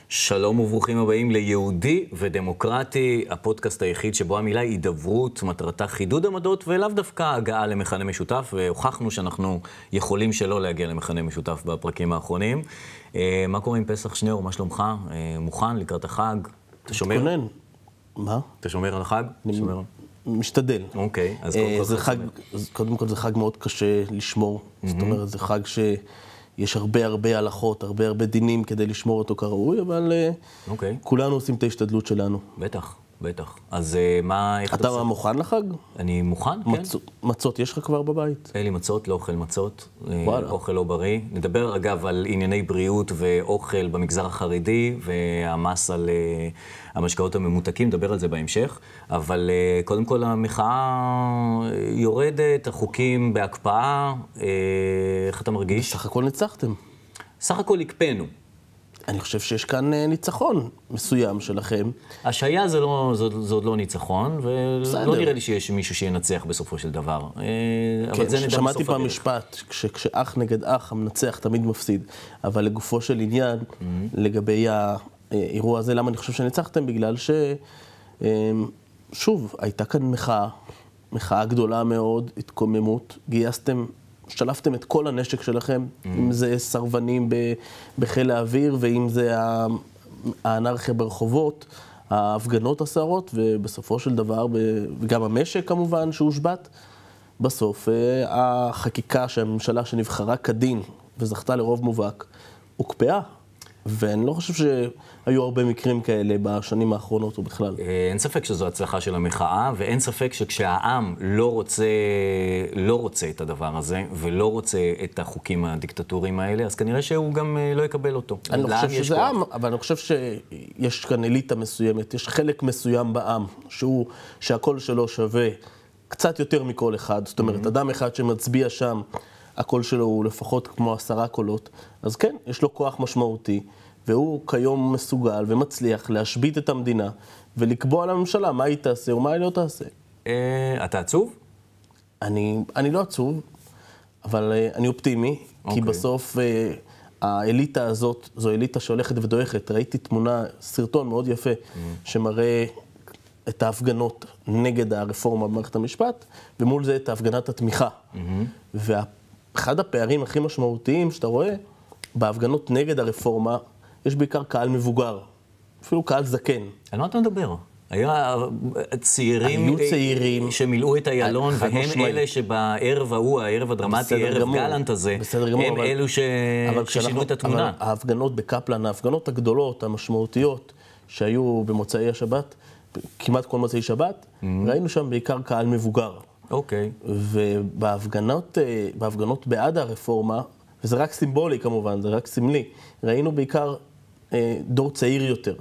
שלום וברוכים הבאים ליהודי ודמוקרטי, הפודקאסט היחיד שבו המילה הידברות, מטרתה חידוד עמדות ולאו דווקא הגעה למכנה משותף, והוכחנו שאנחנו יכולים שלא להגיע למכנה משותף בפרקים האחרונים. מה קורה עם פסח שניאור? מה שלומך? מוכן לקראת החג? אתה שומר? מתכונן. מה? אתה שומר על החג? משתדל. אוקיי, אז קודם כל זה חג מאוד קשה לשמור. זאת אומרת, זה חג יש הרבה הלכות, הרבה דינים כדי לשמור אותו כראוי, אבל כולנו עושים את ההשתדלות שלנו. בטח. אז מה... אתה מוכן לחג? אני מוכן, כן. מצות יש לך כבר בבית? אין לי מצות, לא אוכל מצות. וואלה. אוכל לא בריא. נדבר אגב על ענייני בריאות ואוכל במגזר החרדי, והמס על המשקאות הממותקים, נדבר על זה בהמשך. אבל קודם כל המחאה יורדת, החוקים בהקפאה. איך אתה מרגיש? בסך הכל ניצחתם. סך הכל הקפאנו. אני חושב שיש כאן ניצחון מסוים שלכם. השעיה זה עוד לא ניצחון, ולא נראה לי שיש מישהו שינצח בסופו של דבר. כן, שמעתי פעם משפט, כשאח נגד אח, המנצח תמיד מפסיד. אבל לגופו של עניין, לגבי האירוע הזה, למה אני חושב שניצחתם? בגלל שוב, הייתה כאן מחאה גדולה מאוד, התקוממות, גייסתם, שלפתם את כל הנשק שלכם, אם זה סרבנים בחיל האוויר, ואם זה האנרכיה ברחובות, ההפגנות הסערות, ובסופו של דבר, וגם המשק כמובן שהושבת, בסוף החקיקה שהממשלה שנבחרה כדין וזכתה לרוב מובהק, הוקפאה. ואני לא חושב שהיו הרבה מקרים כאלה בשנים האחרונות או בכלל. אין ספק שזו הצלחה של המחאה, ואין ספק שכשהעם לא רוצה את הדבר הזה, ולא רוצה את החוקים הדיקטטוריים האלה, אז כנראה שהוא גם לא יקבל אותו. אני לא חושב שזה עם, אבל אני חושב שיש כאן אליטה מסוימת, יש חלק מסוים בעם, שהקול שלו שווה קצת יותר מכל אחד. זאת אומרת, אדם אחד שמצביע שם, הקול שלו הוא לפחות כמו 10 קולות, אז כן, יש לו כוח משמעותי, והוא כיום מסוגל ומצליח להשבית את המדינה, ולקבוע לממשלה מה היא תעשה או מה היא לא תעשה. אתה עצוב? אני לא עצוב, אבל אני אופטימי, כי בסוף האליטה הזאת, זו אליטה שהולכת ודועכת. ראיתי סרטון מאוד יפה, שמראה את ההפגנות נגד הרפורמה במערכת המשפט, ומול זה את הפגנת התמיכה. אחד הפערים הכי משמעותיים שאתה רואה, בהפגנות נגד הרפורמה, יש בעיקר קהל מבוגר, אפילו קהל זקן. על מה אתה מדבר? היו צעירים שמילאו את איילון, והם אלה שבערב ההוא, הערב הדרמטי, ערב גלנט הזה, הם אלו ששינו את התמונה. אבל ההפגנות בקפלן, ההפגנות הגדולות, המשמעותיות, שהיו במוצאי השבת, כמעט כל מוצאי שבת, ראינו שם בעיקר קהל מבוגר. אוקיי. ובהפגנות בעד הרפורמה, וזה רק סימבולי כמובן, זה רק סמלי, ראינו בעיקר דור צעיר יותר.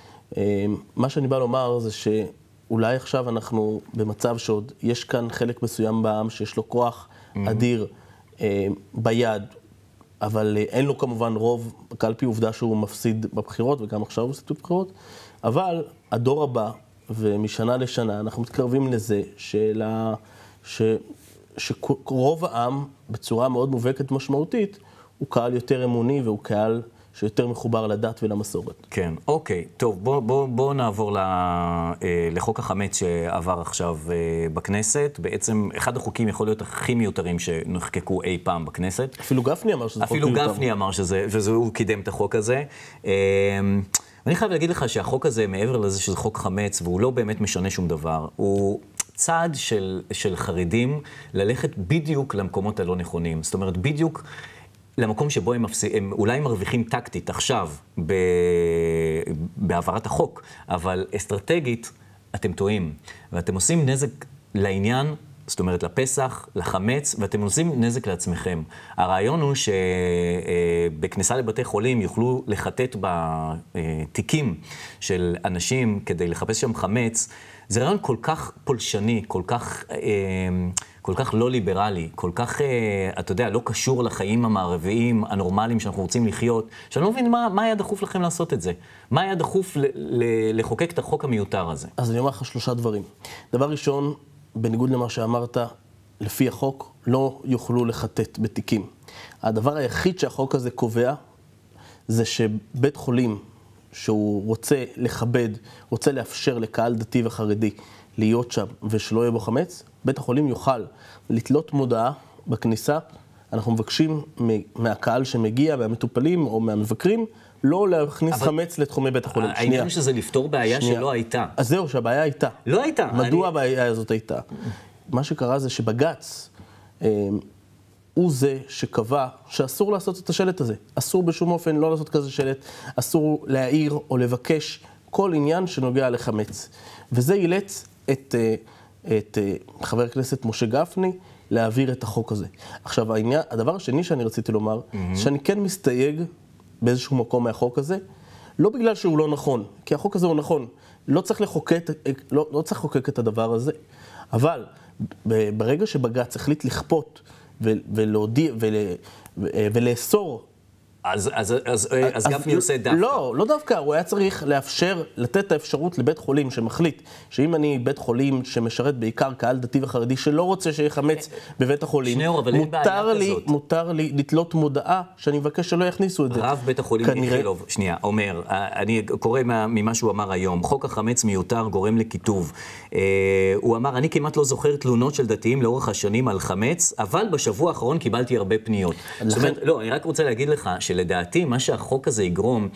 מה שאני בא לומר זה שאולי עכשיו אנחנו במצב שעוד יש כאן חלק מסוים בעם שיש לו כוח אדיר ביד, אבל אין לו כמובן רוב בקלפי, עובדה שהוא מפסיד בבחירות, וגם עכשיו הוא מפסיד בבחירות, אבל הדור הבא, ומשנה לשנה אנחנו מתקרבים לזה שרוב העם, בצורה מאוד מובהקת משמעותית, הוא קהל יותר אמוני והוא קהל שיותר מחובר לדת ולמסורת. כן, אוקיי. טוב, בוא נעבור לחוק החמץ שעבר עכשיו בכנסת. בעצם אחד החוקים יכול להיות הכי מיותרים שנחקקו אי פעם בכנסת. אפילו גפני אמר שזה חוק מיותר. אפילו גפני אמר שהוא קידם את החוק הזה. ואני חייב להגיד לך שהחוק הזה, מעבר לזה שזה חוק חמץ, והוא לא באמת משנה שום דבר, הוא צעד של חרדים ללכת בדיוק למקומות הלא נכונים. זאת אומרת, בדיוק למקום שבו הם אולי מרוויחים טקטית עכשיו בעברת החוק, אבל אסטרטגית אתם טועים, ואתם עושים נזק לעניין, זאת אומרת לפסח, לחמץ, ואתם עושים נזק לעצמכם. הרעיון הוא שבכניסה לבתי חולים יוכלו לחטט בתיקים של אנשים כדי לחפש שם חמץ. זה רעיון כל כך פולשני, כל כך לא ליברלי, כל כך, אתה יודע, לא קשור לחיים המערביים, הנורמליים שאנחנו רוצים לחיות, שאני לא מבין מה היה דחוף לכם לעשות את זה. מה היה דחוף לחוקק את החוק המיותר הזה? אז אני אומר לך 3 דברים. דבר ראשון, בניגוד למה שאמרת, לפי החוק לא יוכלו לחטט בתיקים. הדבר היחיד שהחוק הזה קובע, זה שבית חולים שהוא רוצה לכבד, רוצה לאפשר לקהל דתי וחרדי להיות שם ושלא יהיה בו חמץ, בית החולים יוכל לתלות מודעה בכניסה. אנחנו מבקשים מהקהל שמגיע, מהמטופלים או מהמבקרים, לא להכניס חמץ לתחומי בית החולים. העניין שזה לפתור בעיה שלא הייתה. אז זהו, שהבעיה הייתה. לא הייתה. מדוע הבעיה הזאת הייתה? מה שקרה זה שבג"ץ הוא זה שקבע שאסור לעשות את השלט הזה. אסור בשום אופן לא לעשות כזה שלט, אסור להעיר או לבקש כל עניין שנוגע לחמץ. וזה אילץ את חבר הכנסת משה גפני להעביר את החוק הזה. עכשיו, הדבר השני שאני רציתי לומר, שאני כן מסתייג באיזשהו מקום מהחוק הזה, לא בגלל שהוא לא נכון, כי החוק הזה הוא נכון. לא צריך לחוקק את הדבר הזה, אבל ברגע שבג"ץ החליט לכפות ולהודיע ולאסור, אז גפני עושה דווקא. לא דווקא, הוא היה צריך לתת את האפשרות לבית חולים שמחליט שאם אני בית חולים שמשרת בעיקר קהל דתי וחרדי שלא רוצה שיהיה חמץ בבית החולים, מותר לי לתלות מודעה שאני מבקש שלא יכניסו את זה. רב בית החולים איכילוב, שנייה, אומר, אני קורא ממה שהוא אמר היום, חוק החמץ מיותר גורם לקיטוב. הוא אמר, אני כמעט לא זוכר תלונות של דתיים לאורך השנים על חמץ, אבל בשבוע האחרון קיבלתי הרבה פניות. זאת אומרת, לא, אני רק רוצה להגיד לך שלדעתי, מה שהחוק הזה יגרום,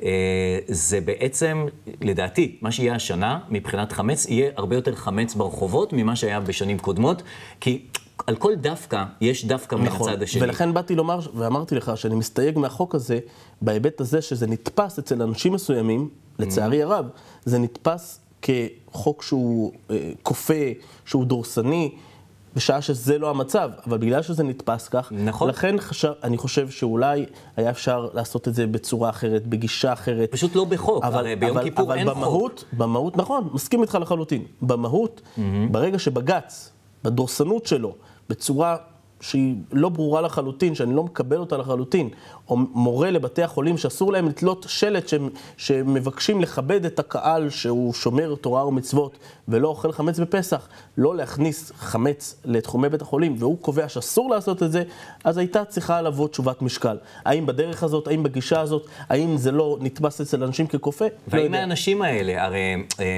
זה בעצם, לדעתי, מה שיהיה השנה, מבחינת חמץ, יהיה הרבה יותר חמץ ברחובות ממה שהיה בשנים קודמות, כי על כל דווקא, יש דווקא מהצד השני. ולכן באתי לומר, ואמרתי לך, שאני מסתייג מהחוק הזה, בהיבט הזה שזה נתפס אצל אנשים מסוימים, לצערי הרב, זה נתפס כחוק שהוא כופה, שהוא דורסני, בשעה שזה לא המצב, אבל בגלל שזה נתפס כך, נכון. לכן אני חושב שאולי היה אפשר לעשות את זה בצורה אחרת, בגישה אחרת. פשוט לא בחוק, הרי ביום כיפור אין חוק. במהות, נכון, מסכים איתך לחלוטין. במהות, ברגע שבג"ץ, בדורסנות שלו, בצורה שהיא לא ברורה לחלוטין, שאני לא מקבל אותה לחלוטין, או מורה לבתי החולים שאסור להם לתלות שלט שמבקשים לכבד את הקהל שהוא שומר תורה ומצוות ולא אוכל חמץ בפסח, לא להכניס חמץ לתחומי בית החולים, והוא קובע שאסור לעשות את זה, אז הייתה צריכה לבוא תשובת משקל. האם בדרך הזאת, האם בגישה הזאת, האם זה לא נתפס אצל אנשים ככופה? והאם האנשים האלה, הרי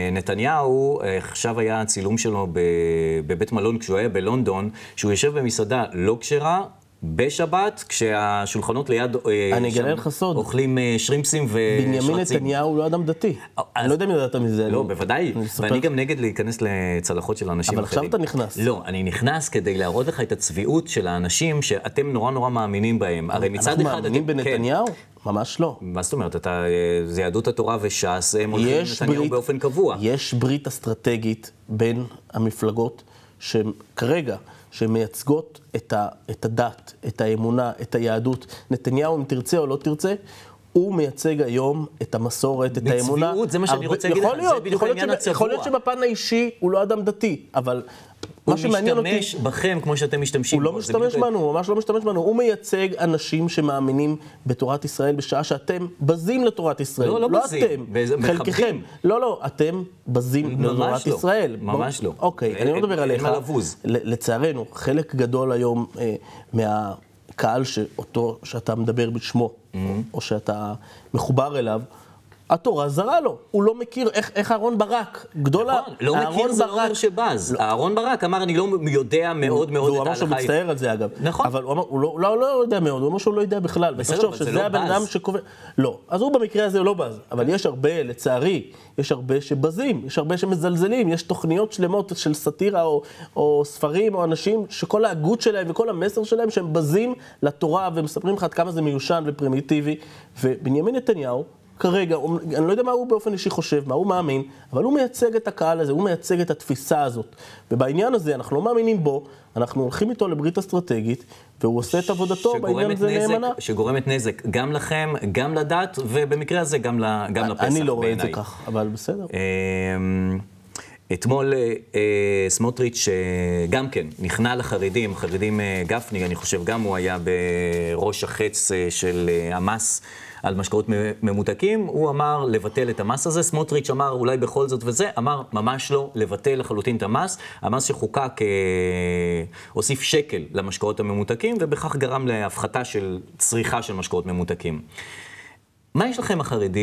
נתניהו, עכשיו היה צילום שלו בבית מלון כשהוא היה בלונדון, שהוא יושב במסעדה לא כשרה, בשבת, כשהשולחנות ליד אני אגלה לך סוד. אוכלים שרימפסים ושרצים. בנימין נתניהו הוא לא אדם דתי. אני לא יודע אם ידעת מזה. לא, בוודאי. ואני גם נגד להיכנס לצלחות של אנשים אחרים. אבל עכשיו אתה נכנס. לא, אני נכנס כדי להראות לך את הצביעות של האנשים שאתם נורא נורא מאמינים בהם. הרי מצד אחד... אנחנו מאמינים בנתניהו? ממש לא. מה זאת אומרת? זה יהדות התורה וש"ס, הם הולכים לנתניהו באופן קבוע. יש ברית אסטרטגית בין המפלגות שכרגע שמייצגות את הדת, את האמונה, את היהדות. נתניהו, אם תרצה או לא תרצה, הוא מייצג היום את המסורת, את האמונה. בצביעות, זה מה שאני רוצה להגיד לך, זה בדיוק העניין הצבוע. יכול להיות שבפן האישי הוא לא אדם דתי, אבל מה שמעניין אותי... הוא משתמש בכם כמו שאתם משתמשים. הוא לא משתמש בנו, הוא ממש לא משתמש בנו. הוא מייצג אנשים שמאמינים בתורת ישראל בשעה שאתם בזים לתורת ישראל. לא בזים, חלקכם. לא, אתם בזים לתורת ישראל. ממש לא. אוקיי, אני לא מדבר עליך. לצערנו, חלק גדול היום מהקהל שאתה מדבר בשמו, או שאתה מחובר אליו, התורה זרה לו, הוא לא מכיר איך אהרון ברק, גדולה, לא מכיר זה לא אומר שבז. אהרון ברק אמר, אני לא יודע מאוד מאוד את ההלכה. והוא אמר שהוא מצטער על זה אגב. נכון. אבל הוא לא יודע מאוד, הוא אמר שהוא לא יודע בכלל. ותחשוב שזה הבן אדם שקובע... לא, אז הוא במקרה הזה לא בז. אבל יש הרבה, לצערי, יש הרבה שבזים, יש הרבה שמזלזלים, יש תוכניות שלמות של סאטירה או ספרים או אנשים שכל ההגות שלהם וכל המסר שלהם שהם בזים לתורה ומספרים לך עד כמה זה מיושן ופרימיטיבי. ובנימין נתניהו, כרגע, אני לא יודע מה הוא באופן אישי חושב, מה הוא מאמין, אבל הוא מייצג את הקהל הזה, הוא מייצג את התפיסה הזאת. ובעניין הזה אנחנו לא מאמינים בו, אנחנו הולכים איתו לברית אסטרטגית, והוא עושה את עבודתו בעניין הזה נאמנה. שגורמת נזק גם לכם, גם לדת, ובמקרה הזה גם לפסח. אני לא רואה את זה כך, אבל בסדר. אתמול סמוטריץ' גם כן נכנע לחרדים, חרדים גפני, אני חושב גם הוא היה בראש החץ של המס על משקאות ממותקים, הוא אמר לבטל את המס הזה, סמוטריץ' אמר אולי בכל זאת וזה, אמר ממש לא לבטל לחלוטין את המס, המס שחוקק הוסיף שקל למשקאות הממותקים, ובכך גרם להפחתה של צריכה של משקאות ממותקים. מה יש לכם החרדים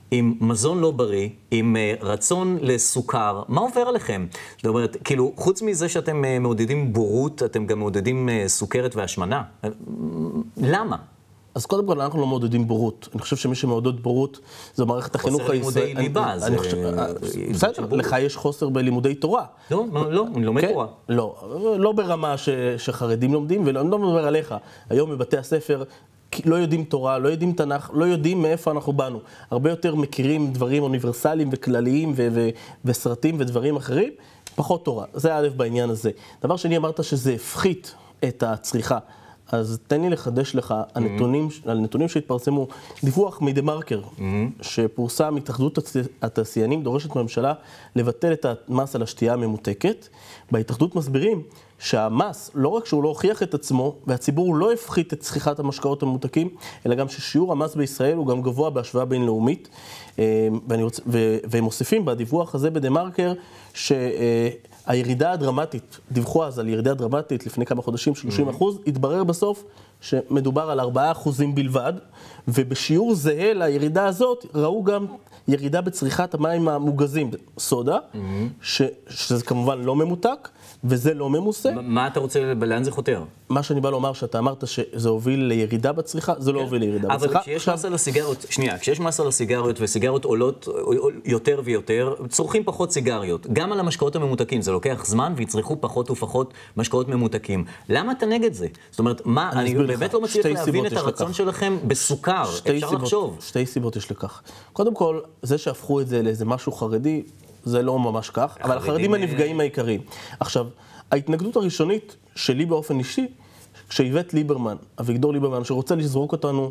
עם מזון לא בריא, עם רצון לסוכר, מה עובר עליכם? זאת אומרת, כאילו, חוץ מזה שאתם מעודדים בורות, אתם גם מעודדים סוכרת והשמנה. למה? אז קודם כל, אנחנו לא מעודדים בורות. אני חושב שמי שמעודד בורות, זו מערכת החינוך הישראלית. חוסר לימודי ליבה. בסדר, לך יש חוסר בלימודי תורה. לא, אני לומד תורה. לא ברמה שחרדים לומדים, ואני לא מדבר עליך. היום בבתי הספר לא יודעים תורה, לא יודעים תנ"ך, לא יודעים מאיפה אנחנו באנו. הרבה יותר מכירים דברים אוניברסליים וכלליים וסרטים ודברים אחרים, פחות תורה. זה א' בעניין הזה. דבר שני, אמרת שזה הפחית את הצריכה. אז תן לי לחדש לך הנתונים שהתפרסמו, דיווח מדה-מרקר, שפורסם התאחדות התעשיינים דורשת מהממשלה לבטל את המס על השתייה הממותקת. בהתאחדות מסבירים שהמס, לא רק שהוא לא הוכיח את עצמו, והציבור לא הפחית את צריכת המשקאות הממותקים, אלא גם ששיעור המס בישראל הוא גם גבוה בהשוואה בינלאומית. והם מוסיפים בדיווח הזה בדה-מרקר, הירידה הדרמטית, דיווחו אז על ירידה דרמטית לפני כמה חודשים, 30%, התברר בסוף שמדובר על 4% בלבד, ובשיעור זהה לירידה הזאת ראו גם ירידה בצריכת המים המוגזים, סודה, שזה כמובן לא ממותק, וזה לא ממוסה. מה אתה רוצה, לאן זה חותר? מה שאני בא לומר, שאתה אמרת שזה הוביל לירידה בצריכה, זה לא הוביל לירידה בצריכה. אבל כשיש מס על הסיגריות, כשיש מס על הסיגריות וסיגריות עולות יותר ויותר, צורכים פחות סיגריות. גם על המשקאות הממותקים, זה לוקח זמן ויצרכו פחות ופחות משקאות ממותקים. למה אתה נגד זה? זאת אומרת, אני באמת לא מצליח להבין את הרצון שלכם בסוכר. אפשר לחשוב. שתי סיבות יש לכך. קודם כל, זה שהפכו את זה לאיזה משהו חרדי, זה לא ממש כך, אבל החרדים הנפגעים העיקריים. עכשיו, ההתנגדות הראשונית שלי באופן אישי, כשאיווט ליברמן, אביגדור ליברמן, שרוצה לזרוק אותנו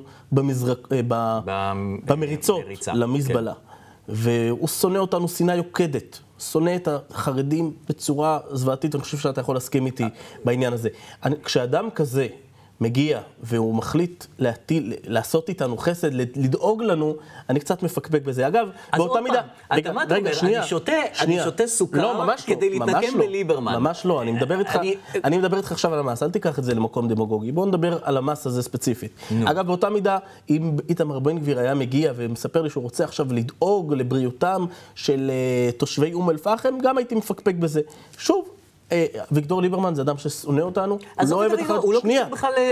במריצות למזבלה, והוא שונא אותנו שנאה יוקדת, שונא את החרדים בצורה זוועתית, אני חושב שאתה יכול להסכים איתי בעניין הזה. כשאדם כזה מגיע והוא מחליט לעשות איתנו חסד, לדאוג לנו, אני קצת מפקפק בזה. אגב, באותה מידה... אתה מה אתה אומר? אני שותה סוכר כדי להתנקם בליברמן. ממש לא, אני מדבר איתך עכשיו על המס, אל תיקח את זה למקום דמגוגי. בואו נדבר על המס הזה ספציפית. אגב, באותה מידה, אם איתמר בן גביר היה מגיע ומספר לי שהוא רוצה עכשיו לדאוג לבריאותם של תושבי אום אל-פחם, גם הייתי מפקפק בזה. שוב, אביגדור ליברמן זה אדם ששונא אותנו, הוא לא אוהב את החרדים. שנייה,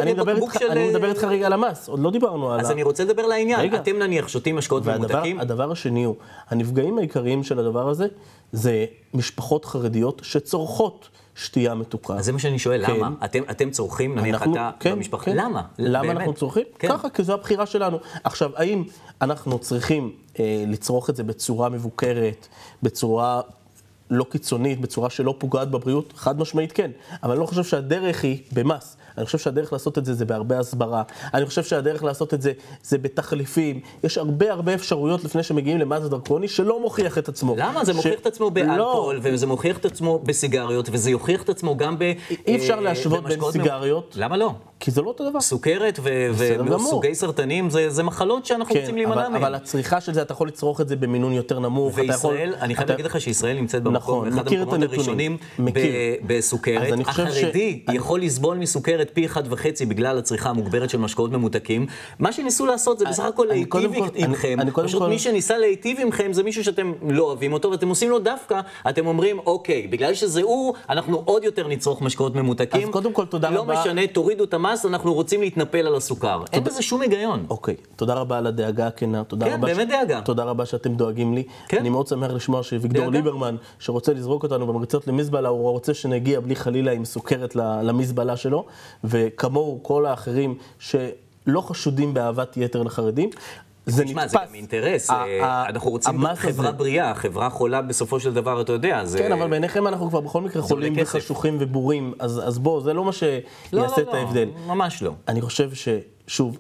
אני מדבר איתך רגע על המס, עוד לא דיברנו על... אז אני רוצה לדבר לעניין. אתם נניח שותים משקאות ממותקים? הדבר השני הוא, הנפגעים העיקריים של הדבר הזה, זה משפחות חרדיות שצורכות שתייה מתוקה. אז זה מה שאני שואל, למה? אתם צורכים, נניח אתה במשפחה, למה? למה אנחנו צורכים? ככה, כי זו הבחירה שלנו. עכשיו, האם אנחנו צריכים לצרוך את זה בצורה מבוקרת, בצורה לא קיצונית, בצורה שלא פוגעת בבריאות? חד משמעית כן. אבל אני לא חושב שהדרך היא במס. אני חושב שהדרך לעשות את זה זה בהרבה הסברה. אני חושב שהדרך לעשות את זה זה בתחליפים. יש הרבה אפשרויות לפני שמגיעים למס דרקוני שלא מוכיח את עצמו. למה? זה מוכיח את עצמו באלכוהול, וזה מוכיח את עצמו בסיגריות, וזה יוכיח את עצמו גם אי אפשר להשוות בין סיגריות. למה לא? כי זה לא אותו דבר. סוכרת וסוגי סרטנים, זה מחלות שאנחנו רוצים להימנע מהן. אבל הצריכה של זה, אתה יכול לצרוך את זה במינון יותר נמוך. וישראל, אני חייב להגיד לך שישראל נמצאת במקום, אחד המקומות הראשונים בסוכרת. החרדי יכול לסבול מסוכרת פי 1.5 בגלל הצריכה המוגברת של משקאות ממותקים. מה שניסו לעשות זה בסך הכל להיטיב עמכם. פשוט מי שניסה להיטיב עמכם זה מישהו שאתם לא אוהבים אותו, ואתם עושים לו דווקא, אתם אומרים, אוקיי, בגלל שזה הוא, אנחנו עוד יותר נצרוך משקאות ממותקים. אז קודם כל, תודה רבה. לא משנה, תורידו את המס, אנחנו רוצים להתנפל על הסוכר. אין בזה שום היגיון. אוקיי, תודה רבה על הדאגה הכנה. כן, באמת דאגה. תודה רבה שאתם דואגים לי. אני מאוד שמח לשמוע שאביגדור ליברמן, שרוצה לזרוק אותנו במריצות למזבלה, הוא רוצה שנגיע בלי חלילה עם סוכרת למזבלה שלו, וכמוהו כל האחרים שלא חשודים באהבת יתר לחרדים. זה נתפס. זה גם אינטרס. אנחנו רוצים חברה בריאה, חברה חולה בסופו של דבר, אתה יודע. כן, אבל בעיניכם אנחנו כבר בכל מקרה חולים וחשוכים ובורים, אז בוא, זה לא מה שיעשה את ההבדל. ממש לא. אני חושב ששוב,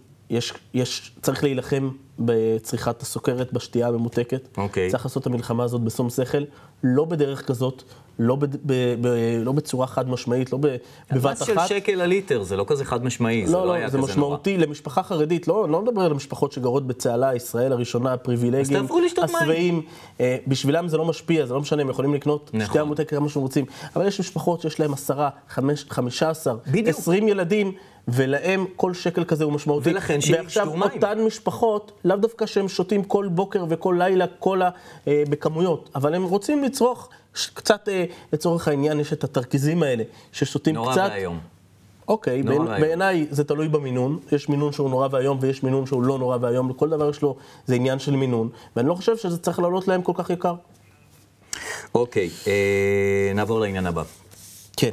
צריך להילחם בצריכת הסוכרת, בשתייה הממותקת. צריך לעשות את המלחמה הזאת בשום שכל, לא בדרך כזאת, לא בצורה חד משמעית, לא בבת אחת. מס של שקל לליטר, זה לא כזה חד משמעי, זה לא היה כזה נורא. זה משמעותי למשפחה חרדית, לא מדבר על המשפחות שגרות בצהלה, ישראל הראשונה, הפריבילגיים, השבעים, בשבילם זה לא משפיע, זה לא משנה, הם יכולים לקנות שתייה ממותקת כמה שהם רוצים, אבל יש משפחות שיש להם 10, 15, 20 ילדים, ולהם כל שקל כזה הוא משמעותי. ולכן שישתו מים. ועכשיו אותן משפחות, לאו דווקא שהם שותים כל בוקר וכל לילה, קולה בכמויות, אבל הם רוצים לצרוך קצת, לצורך העניין יש את התרכיזים האלה, ששותים קצת... נורא והיום. אוקיי, בעיניי זה תלוי במינון, יש מינון שהוא נורא והיום ויש מינון שהוא לא נורא והיום, לכל דבר יש לו, זה עניין של מינון, ואני לא חושב שזה צריך לעלות להם כל כך יקר. אוקיי, נעבור לעניין הבא. כן.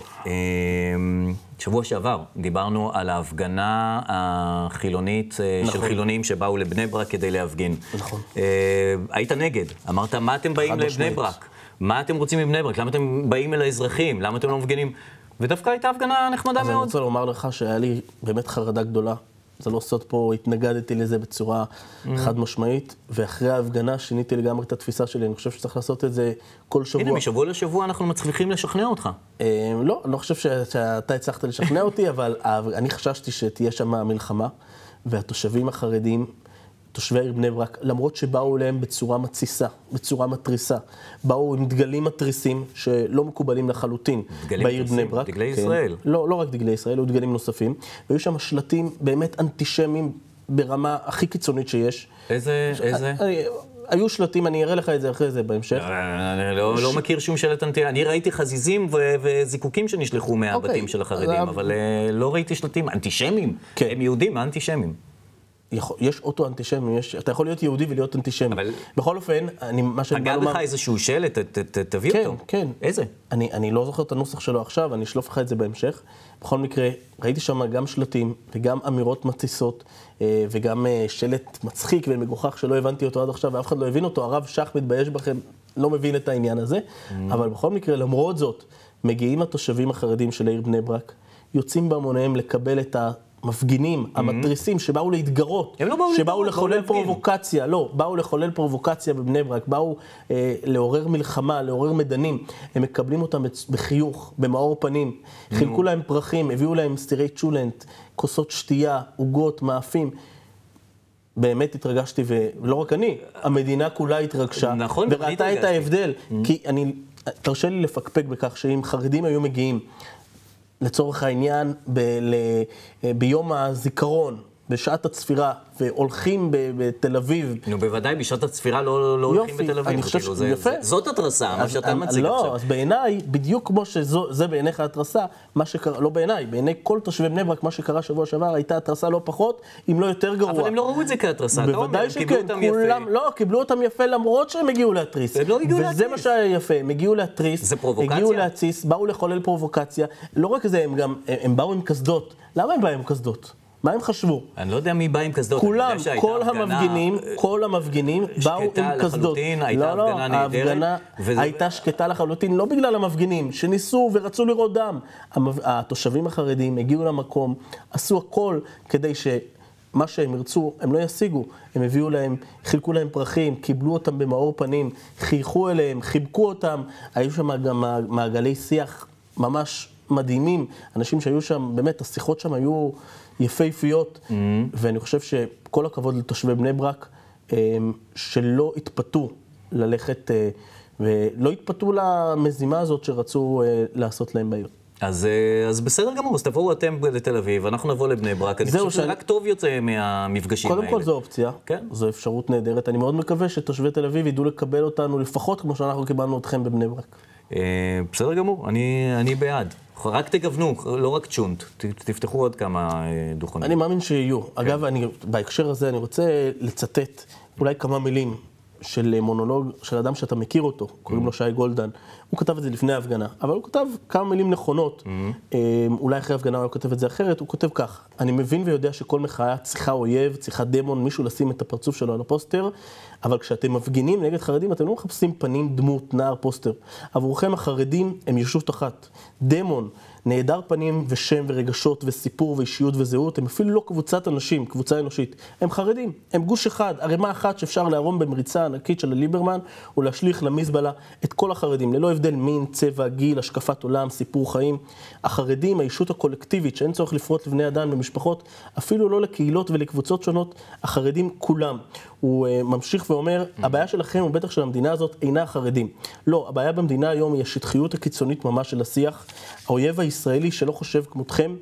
שבוע שעבר דיברנו על ההפגנה החילונית של חילונים שבאו לבני ברק כדי להפגין. נכון. היית נגד, אמרת מה אתם באים לבני ברק? מה אתם רוצים מבני ברק? למה אתם באים אל האזרחים? למה אתם לא מפגינים? ודווקא הייתה הפגנה נחמדה מאוד. אז אני רוצה לומר לך שהיה לי באמת חרדה גדולה. זה לא סוד פה, התנגדתי לזה בצורה חד משמעית, ואחרי ההפגנה שיניתי לגמרי את התפיסה שלי. אני חושב שצריך לעשות את זה כל שבוע. הנה, משבוע לשבוע אנחנו מצליחים לשכנע אותך. לא, אני לא חושב שאתה הצלחת לשכנע אותי, אבל אני חששתי שתהיה שם מלחמה, והתושבים החרדים, תושבי העיר בני ברק, למרות שבאו אליהם בצורה מתסיסה, בצורה מטריסה, באו עם דגלים מטריסים שלא מקובלים לחלוטין בעיר בני ברק. דגלי ישראל. לא רק דגלי ישראל, היו דגלים נוספים, והיו שם שלטים באמת אנטישמיים ברמה הכי קיצונית שיש. איזה? היו שלטים, אני אראה לך את זה אחרי זה בהמשך. אני לא מכיר שום שלט אנטי... אני ראיתי חזיזים וזיקוקים שנשלחו מהבתים של החרדים, אבל לא ראיתי שלטים אנטישמיים. הם יהודים, אנטישמים. יש אוטו-אנטישמי, אתה יכול להיות יהודי ולהיות אנטישמי. בכל אופן, מה שאני בא לומר... אגב לך איזשהו שלט, תביא אותו. כן. איזה? אני לא זוכר את הנוסח שלו עכשיו, אני אשלוף לך את זה בהמשך. בכל מקרה, ראיתי שם גם שלטים וגם אמירות מתסיסות, וגם שלט מצחיק ומגוחך שלא הבנתי אותו עד עכשיו, ואף אחד לא הבין אותו, הרב שח מתבייש בכם, לא מבין את העניין הזה. אבל בכל מקרה, למרות זאת, מגיעים התושבים החרדים של העיר בני ברק, יוצאים בהמוניהם לקבל את המפגינים, המטריסים שבאו להתגרות, שבאו לחולל פרובוקציה, באו לחולל פרובוקציה בבני ברק, באו לעורר מלחמה, לעורר מדנים, הם מקבלים אותם בחיוך, במאור פנים, חילקו להם פרחים, הביאו להם סטירי צ'ולנט, כוסות שתייה, עוגות, מאפים. באמת התרגשתי, ולא רק אני, המדינה כולה התרגשה, וראתה את ההבדל, כי תרשה לי לפקפק בכך שאם חרדים היו מגיעים, לצורך העניין, ביום הזיכרון, בשעת הצפירה, והולכים בתל אביב. נו, בוודאי, בשעת הצפירה לא הולכים בתל אביב. אני חושב יפה. זאת התרסה, מה שאתה מציג עכשיו. לא, אז בעיניי, בדיוק כמו שזה בעיניך התרסה, מה שקרה, לא בעיניי, בעיני כל תושבי בני ברק, מה שקרה שבוע שעבר, הייתה התרסה לא פחות, אם לא יותר גרוע. אבל הם לא ראו את זה כהתרסה, אתה אומר, בוודאי שכן, לא, קיבלו אותם יפה למרות שהם הגיעו להתריס. הם לא הגיעו להתריס. וזה מה שהיה יפה, הם הגיעו להתריס. זה פרובוקציה? הגיעו להתסיס, באו לחולל פרובוקציה. לא רק זה, הם באו עם קסדות. למה הם באו עם קסדות? מה הם חשבו? אני לא יודע מי בא עם קסדות. כולם, כל המפגינים באו עם קסדות. לא, ההפגנה הייתה שקטה לחלוטין, לא בגלל המפגינים, שניסו ורצו לראות דם. התושבים החרדים הגיעו למקום, עשו הכל כדי שמה שהם ירצו, הם לא ישיגו. הם הביאו להם, חילקו להם פרחים, קיבלו אותם במאור פנים, חייכו אליהם, חיבקו אותם. היו שם גם מעגלי שיח ממש מדהימים. אנשים שהיו שם, באמת, השיחות שם היו יפהפיות, ואני חושב שכל הכבוד לתושבי בני ברק, שלא התפתו ללכת, ולא התפתו למזימה הזאת שרצו לעשות להם בעיר. אז בסדר גמור, אז תבואו אתם לתל אביב, אנחנו נבוא לבני ברק, אני חושב שרק טוב יוצא מהמפגשים האלה. קודם כל זו אופציה, זו אפשרות נהדרת, אני מאוד מקווה שתושבי תל אביב ידעו לקבל אותנו לפחות כמו שאנחנו קיבלנו אתכם בבני ברק. בסדר גמור, אני בעד. רק תגוונו, לא רק צ'ונט, תפתחו עוד כמה דוכנים. אני מאמין שיהיו. אגב, בהקשר הזה אני רוצה לצטט אולי כמה מילים של מונולוג של אדם שאתה מכיר אותו, קוראים לו שי גולדן. הוא כתב את זה לפני ההפגנה, אבל הוא כתב כמה מילים נכונות. אולי אחרי ההפגנה הוא כותב את זה אחרת, הוא כותב כך: אני מבין ויודע שכל מחאה צריכה אויב, צריכה דמון, מישהו לשים את הפרצוף שלו על הפוסטר, אבל כשאתם מפגינים נגד חרדים, אתם לא מחפשים פנים, דמות, נער, פוסטר. עבורכם החרדים הם ישות אחת. דמון, נהדר פנים ושם ורגשות וסיפור ואישיות וזהות, הם אפילו לא קבוצת אנשים, קבוצה אנושית. הם חרדים, הם גוש אחד, ערימה אחת שאפשר להרום במריצה ענקית של הליברמן ולהשליך למזבלה את כל החרדים, ללא הבדל מין, צבע, גיל, השקפת עולם, סיפור חיים. החרדים, האישות הקולקטיבית, שאין צורך לפרוט לבני אדם במשפחות, אפילו לא לקהילות ולקבוצות שונות, החרדים כולם. הוא ממשיך ואומר, הבעיה שלכם, ובטח של המדינה הזאת, אינה החרדים. לא, הבעיה במדינה היום היא השטחיות הקיצונית ממש של השיח. האויב הישראלי שלא חושב כמותכם,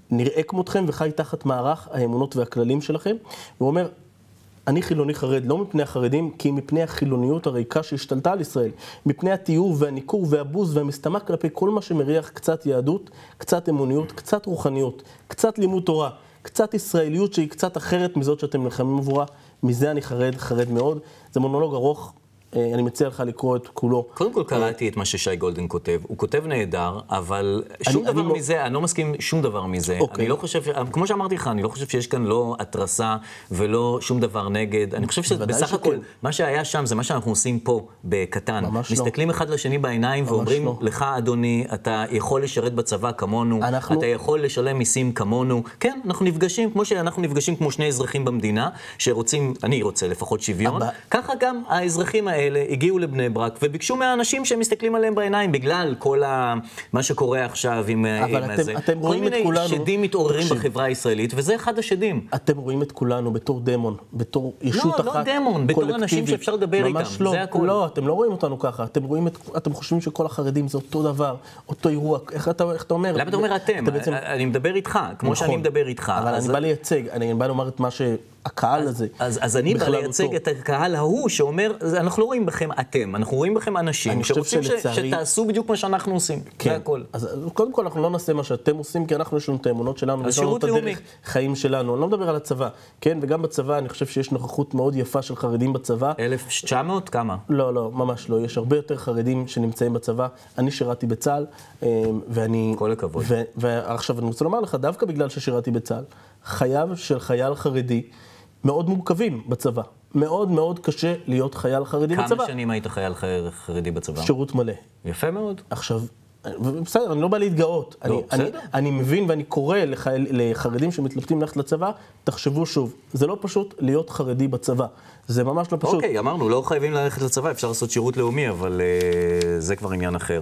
נראה כמותכם וחי תחת מערך האמונות והכללים שלכם. והוא אומר, אני חילוני חרד, לא מפני החרדים, כי מפני החילוניות הריקה שהשתלטה על ישראל, מפני התיאור והניכור והבוז והמסתמך כלפי כל מה שמריח קצת יהדות, קצת אמוניות, קצת רוחניות, קצת לימוד תורה, קצת ישראליות שהיא קצת אחרת מזאת שאתם נלחמים עבורה. מזה אני חרד מאוד. זה מונולוג ארוך. אני מציע לך לקרוא את כולו. קודם כל קראתי את מה ששי גולדן כותב. הוא כותב נהדר, אבל שום דבר מזה, אני לא מסכים שום דבר מזה. אני לא חושב, כמו שאמרתי לך, אני לא חושב שיש כאן לא התרסה ולא שום דבר נגד. אני חושב שבסך הכל, מה שהיה שם זה מה שאנחנו עושים פה בקטן. מסתכלים אחד לשני בעיניים ואומרים לך, אדוני, אתה יכול לשרת בצבא כמונו, אתה יכול לשלם מיסים כמונו. כן, אנחנו נפגשים כמו שאנחנו נפגשים כמו שני אזרחים במדינה, שרוצים, אני רוצה לפחות שוויון. ככה גם האזרחים האלה הגיעו לבני ברק וביקשו מהאנשים שהם מסתכלים עליהם בעיניים בגלל כל מה שקורה עכשיו עם הזה. כל מיני שדים מתעוררים בחברה הישראלית, וזה אחד השדים. אתם רואים את כולנו בתור דמון, בתור ישות אחת. לא דמון, בתור אנשים שאפשר לדבר איתם. זה הכל. לא, אתם לא רואים אותנו ככה. אתם חושבים שכל החרדים זה אותו דבר, אותו אירוע. איך אתה אומר? למה אתה אומר אתם? אני מדבר איתך, כמו שאני מדבר איתך. אבל אני בא לייצג, אני בא לומר את מה הקהל הזה. אז אני בא לייצג את הקהל ההוא שאומר, אנחנו לא רואים בכם אתם, אנחנו רואים בכם אנשים שרוצים שתעשו בדיוק מה שאנחנו עושים. זה הכל. אז קודם כל אנחנו לא נעשה מה שאתם עושים, כי אנחנו יש לנו את האמונות שלנו, יש לנו את הדרך חיים שלנו. אני לא מדבר על הצבא, כן? וגם בצבא אני חושב שיש נוכחות מאוד יפה של חרדים בצבא. 1900? כמה? לא, ממש לא. יש הרבה יותר חרדים שנמצאים בצבא. אני שירתי בצה"ל, ואני... כל הכבוד. ועכשיו אני רוצה לומר לך, דווקא בגלל ששירתי בצה"ל, חייו של חייל חרדי מאוד מורכבים בצבא. מאוד מאוד קשה להיות חייל חרדי בצבא. כמה שנים היית חייל חרדי בצבא? שירות מלא. יפה מאוד. עכשיו, בסדר, אני לא בא להתגאות. אני מבין ואני קורא לחרדים שמתלבטים ללכת לצבא, תחשבו שוב, זה לא פשוט להיות חרדי בצבא. זה ממש לא פשוט. אוקיי, אמרנו, לא חייבים ללכת לצבא, אפשר לעשות שירות לאומי, אבל זה כבר עניין אחר.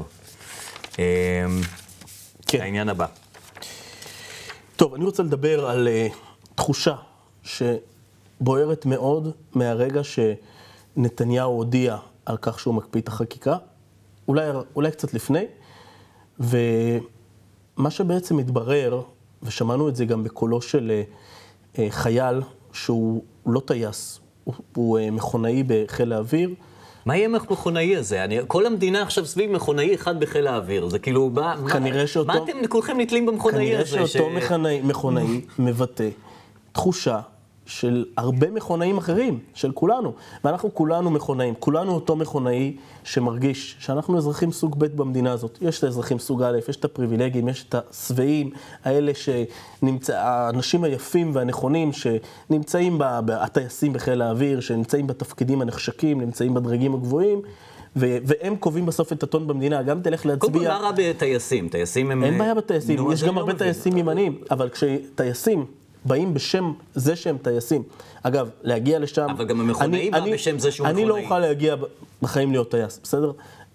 העניין הבא. טוב, אני רוצה לדבר על תחושה שבוערת מאוד מהרגע שנתניהו הודיע על כך שהוא מקפיא את החקיקה, אולי קצת לפני, ומה שבעצם התברר, ושמענו את זה גם בקולו של חייל שהוא לא טייס, הוא מכונאי בחיל האוויר. מה יהיה מכונאי הזה? כל המדינה עכשיו סביב מכונאי אחד בחיל האוויר. זה כאילו, מה אתם כולכם נתלים במכונאי הזה? כנראה שאותו מכונאי מבטא תחושה של הרבה מכונאים אחרים, של כולנו. ואנחנו כולנו מכונאים, כולנו אותו מכונאי שמרגיש שאנחנו אזרחים סוג ב' במדינה הזאת. יש את האזרחים סוג א', יש את הפריבילגים, יש את השבעים, האלה האנשים היפים והנכונים שנמצאים הטייסים בחיל האוויר, שנמצאים בתפקידים הנחשקים, נמצאים בדרגים הגבוהים, והם קובעים בסוף את הטון במדינה. גם תלך להצביע... קודם כל, מה רע בטייסים? טייסים הם... אין בעיה בטייסים, יש גם הרבה טייסים ימניים, אבל כשטייסים באים בשם זה שהם טייסים. אגב, להגיע לשם... אבל גם המכונאי בא בשם זה שהוא מכונאי. אני לא אוכל להגיע בחיים להיות טייס, בסדר?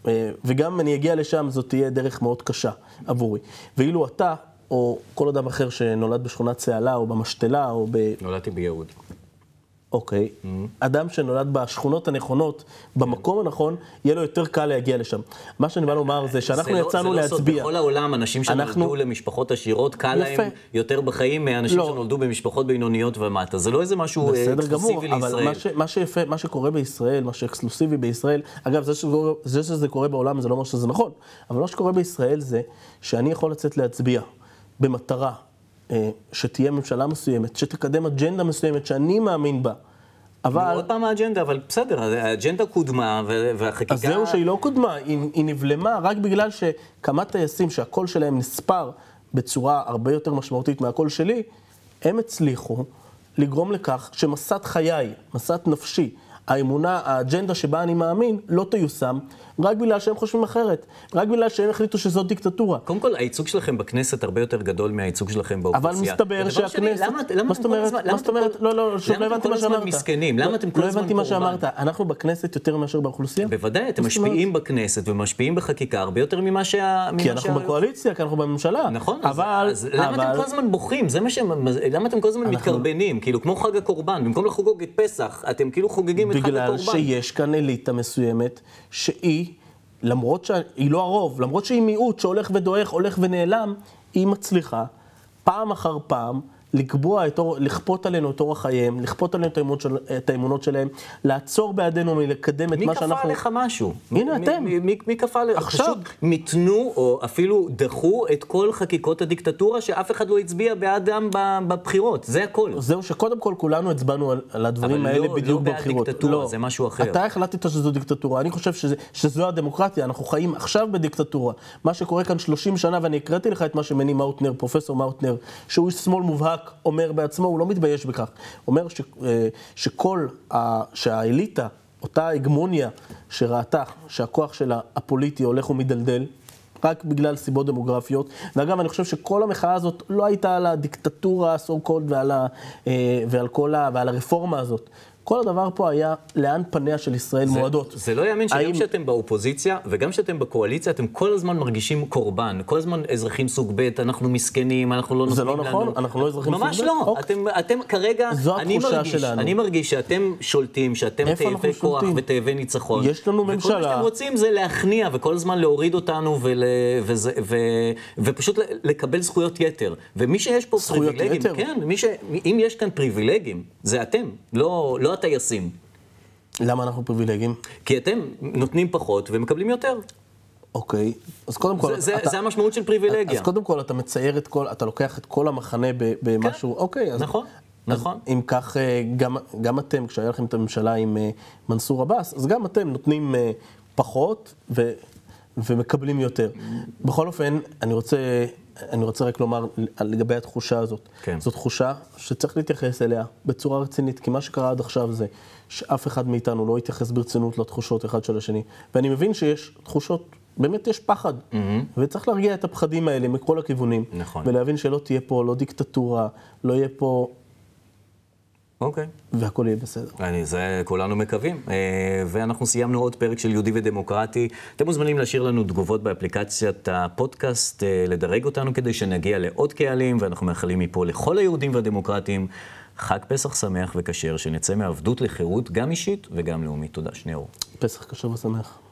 וגם אם אני אגיע לשם, זאת תהיה דרך מאוד קשה עבורי. ואילו אתה, או כל אדם אחר שנולד בשכונת צהלה, או במשתלה, או נולדתי ביהוד. אוקיי. אדם שנולד בשכונות הנכונות, במקום הנכון, יהיה לו יותר קל להגיע לשם. מה שאני בא לומר זה שאנחנו יצאנו להצביע. זה לא סוד, בכל העולם אנשים שנולדו למשפחות עשירות, קל להם יותר בחיים מאנשים שנולדו במשפחות בינוניות ומטה. זה לא איזה משהו אקסקלוסיבי לישראל. אבל מה שקורה בישראל, מה שאקסקלוסיבי בישראל, אגב, זה שזה קורה בעולם זה לא אומר שזה נכון, אבל מה שקורה בישראל זה שאני יכול לצאת להצביע במטרה שתהיה ממשלה מסוימת, שתקדם אג'נדה מסוימת שאני מאמין בה. אבל... עוד פעם האג'נדה, אבל בסדר, האג'נדה קודמה והחקיקה... אז זהו שהיא לא קודמה, היא נבלמה רק בגלל שכמה טייסים שהקול שלהם נספר בצורה הרבה יותר משמעותית מהקול שלי, הם הצליחו לגרום לכך שמסת חיי, מסת נפשי, האמונה, האג'נדה שבה אני מאמין, לא תיושם, רק בגלל שהם חושבים אחרת, רק בגלל שהם החליטו שזאת דיקטטורה. קודם כל, הייצוג שלכם בכנסת הרבה יותר גדול מהייצוג שלכם באופוזיציה. אבל מסתבר שהכנסת... מה זאת אומרת? לא, שוב, לא הבנתי מה שאמרת. למה אתם כל הזמן לא הבנתי מה שאמרת. אנחנו בכנסת יותר מאשר באוכלוסייה? בוודאי, אתם משפיעים בכנסת ומשפיעים בחקיקה הרבה יותר ממה כי אנחנו בקואליציה, כי אנחנו בממשלה. נכון, אז למה אתם כל הזמן בוכים? למה אתם כל הזמן מתקרבנים? כאילו, כמו חג הקורבן, במקום לחגוג את פסח, אתם כאילו חוגגים את חג הקורבן. בגלל שיש כאן אליטה מסוימת שהיא, למרות שהיא לא הרוב, למרות שהיא מיעוט שהולך ודועך, הולך ונעלם, היא מצליחה פעם אחר פעם, לכפות עלינו את אורח חייהם, לכפות עלינו את האמונות שלהם, לעצור בעדינו מלקדם את מה שאנחנו... מי כפה עליך משהו? הנה אתם. מי כפה עליך? עכשיו. פשוט מיתנו או אפילו דחו את כל חקיקות הדיקטטורה שאף אחד לא הצביע בעדם בבחירות, זה הכל. זהו שקודם כל כולנו הצבענו על הדברים האלה בדיוק בבחירות. אבל לא בעד דיקטטורה, זה משהו אחר. אתה החלטת שזו דיקטטורה, אני חושב שזו הדמוקרטיה, אנחנו חיים עכשיו בדיקטטורה. מה שקורה כאן 30 שנה, ואני הקראתי לך את מה שמני מאוטנר, פרופסור מאוטנר, שהוא איש שמאל מובהק, אומר בעצמו, הוא לא מתבייש בכך. אומר שהאליטה, אותה הגמוניה שראתה שהכוח שלה הפוליטי הולך ומדלדל, רק בגלל סיבות דמוגרפיות. ואגב, אני חושב שכל המחאה הזאת לא הייתה על הדיקטטורה, סו-קולד, ועל הרפורמה הזאת. כל הדבר פה היה לאן פניה של ישראל מועדות. זה לא יאמין שגם שאתם באופוזיציה וגם שאתם בקואליציה, אתם כל הזמן מרגישים קורבן, כל הזמן אזרחים סוג ב', אנחנו מסכנים, אנחנו לא נותנים לנו. זה לא נכון, אנחנו לא אזרחים סוג ב'. ממש לא, אתם כרגע, אני מרגיש שאתם שולטים, שאתם תאבי כוח ותאבי ניצחון. יש לנו ממשלה. וכל מה שאתם רוצים זה להכניע וכל הזמן להוריד אותנו ופשוט לקבל זכויות יתר. ומי שיש פה פריבילגים, כן, אם יש כאן פריבילגים, זה אתם, לא הטייסים. למה אנחנו פריבילגים? כי אתם נותנים פחות ומקבלים יותר. אוקיי, אז קודם כל... זה המשמעות של פריבילגיה. אז קודם כל אתה מצייר אתה לוקח את כל המחנה במשהו, אוקיי, אז... נכון. אם כך, גם אתם, כשהיה לכם את הממשלה עם מנסור עבאס, אז גם אתם נותנים פחות ומקבלים יותר. בכל אופן, אני רוצה רק לומר לגבי התחושה הזאת. כן. זו תחושה שצריך להתייחס אליה בצורה רצינית, כי מה שקרה עד עכשיו זה שאף אחד מאיתנו לא יתייחס ברצינות לתחושות אחד של השני. ואני מבין שיש תחושות, באמת יש פחד, וצריך להרגיע את הפחדים האלה מכל הכיוונים. נכון. ולהבין שלא תהיה פה לא דיקטטורה, לא יהיה פה... אוקיי. והכל יהיה בסדר. זה כולנו מקווים. ואנחנו סיימנו עוד פרק של יהודי ודמוקרטי. אתם מוזמנים להשאיר לנו תגובות באפליקציית הפודקאסט, לדרג אותנו כדי שנגיע לעוד קהלים, ואנחנו מאחלים מפה לכל היהודים והדמוקרטים חג פסח שמח וכשר, שנצא מעבדות לחירות גם אישית וגם לאומית. תודה, שניאור. פסח כשר ושמח.